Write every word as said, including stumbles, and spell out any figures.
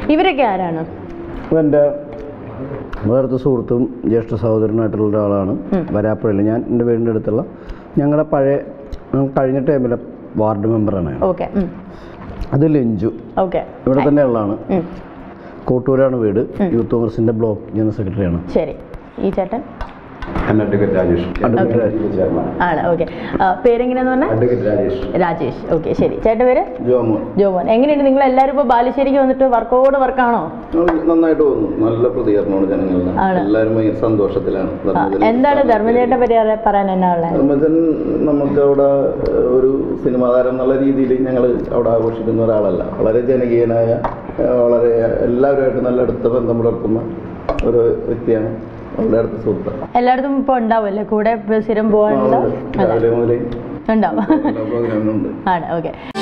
ഇവരൊക്കെ ആരാണ്? എൻ്റെ വേറത്തെ സുഹൃത്തും ജ്യേഷ്ഠ സഹോദരനായിട്ടുള്ള ഒരാളാണ്. വരാപ്പുഴയിൽ ഞാൻ എൻ്റെ വീടിൻ്റെ അടുത്തുള്ള ഞങ്ങളുടെ പഴയ കഴിഞ്ഞ ടൈമിലെ വാർഡ് മെമ്പറാണ്. ഓക്കെ. അത് ലഞ്ചു ഇവിടെ തന്നെ ഉള്ളതാണ്. കോട്ടൂരാണ് വീട്. യൂത്ത് കോൺഗ്രസിൻ്റെ ബ്ലോക്ക് ജനറൽ സെക്രട്ടറിയാണ്. ശരി. ഈ ചേട്ടൻ രാജേഷ് ആണ്. ഓക്കെ. പേരെങ്ങനെയാന്ന് പറഞ്ഞാൽ രാജേഷ്. ഓക്കെ, ശരി. ചേട്ടൻ പേര് ജോമോൻ. ജോമോൻ. എങ്ങനെയുണ്ട് നിങ്ങൾ എല്ലാവരും ഇപ്പോൾ ബാലുശ്ശേരിക്ക് വന്നിട്ട് വർക്കോട് വർക്കാണോ? നന്നായിട്ട് തോന്നുന്നു. നല്ല പ്രതികരണമാണ് ജനങ്ങളുടെ. എല്ലാവരും ഭയങ്കര സന്തോഷത്തിലാണ്. എന്താണ് ധർമ്മജേട്ടനെ പറ്റി പറയാൻ എന്നാ ഉള്ളത്? ധർമ്മജൻ നമുക്ക് അവിടെ ഒരു സിനിമാ താരം എന്നുള്ള രീതിയിൽ ഞങ്ങൾ അവിടെ ആഘോഷിക്കുന്ന ഒരാളല്ല. വളരെ ജനകീയനായ, വളരെ എല്ലാവരുമായിട്ട് നല്ല അടുത്ത ബന്ധം പുലർത്തുന്ന ഒരു വ്യക്തിയാണ്. എല്ലായിടത്തും ഇപ്പൊ ഉണ്ടാവുമല്ലേ കൂടെ സ്ഥിരം പോകാനുള്ള? ഉണ്ടാവും. ആണ്. ഓക്കെ.